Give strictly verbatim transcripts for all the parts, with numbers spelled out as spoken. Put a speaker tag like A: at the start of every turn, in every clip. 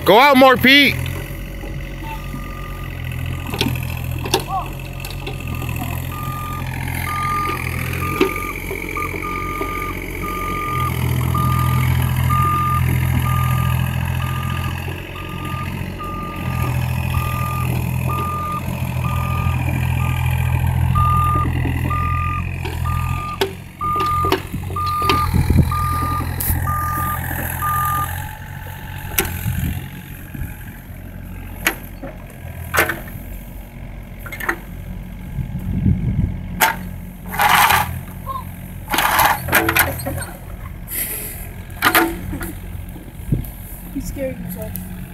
A: Go out more, Pete.
B: You scared yourself.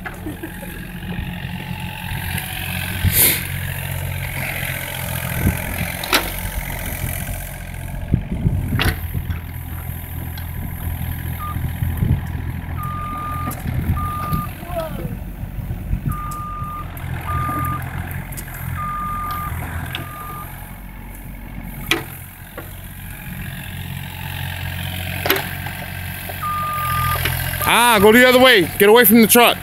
A: Ah, go the other way. Get away from the truck.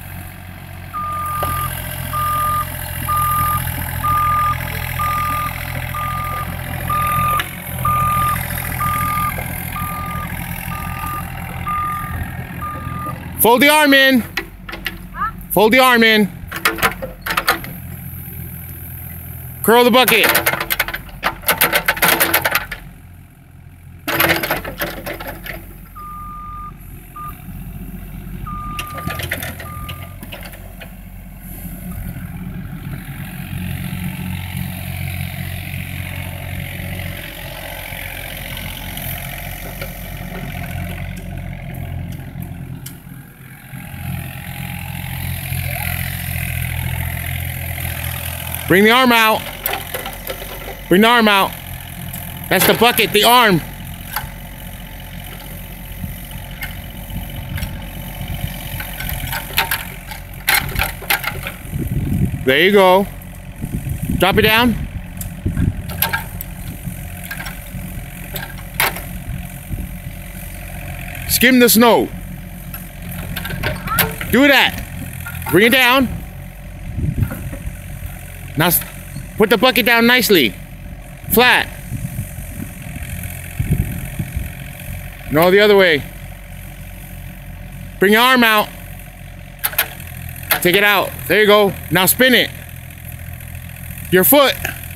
A: Fold the arm in. Fold the arm in. Curl the bucket. Bring the arm out. Bring the arm out. That's the bucket, the arm. There you go. Drop it down. Skim the snow. Do that. Bring it down. Now put the bucket down nicely. Flat. No, the other way. Bring your arm out. Take it out. There you go. Now spin it. Your foot.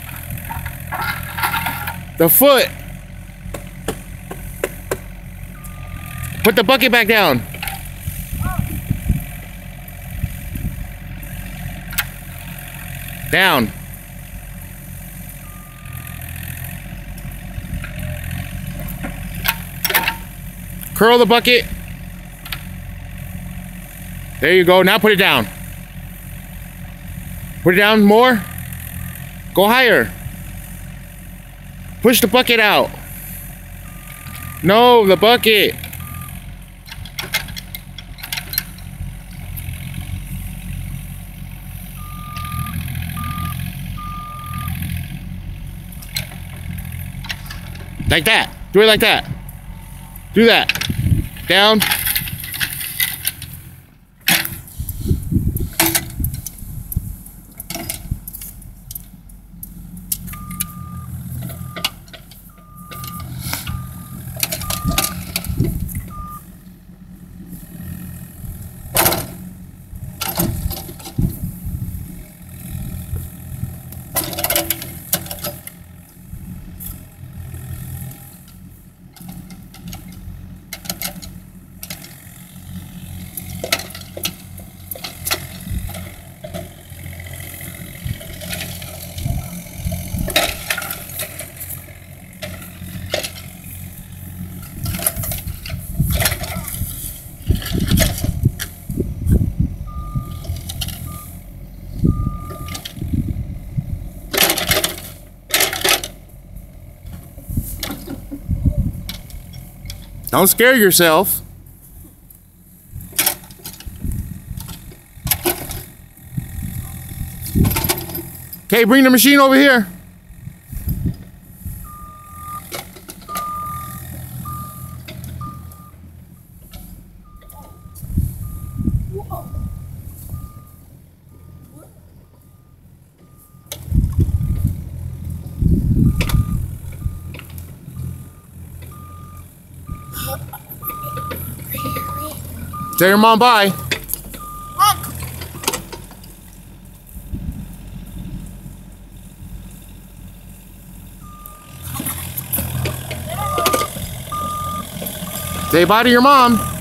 A: The foot. Put the bucket back down. Down. Curl the bucket. There you go. Now put it down. Put it down more. Go higher. Push the bucket out. No, the bucket. Like that. Do it like that. Do that. Down. Don't scare yourself. Okay, bring the machine over here. Tell your mom bye.
B: Mom.
A: Say bye to your mom.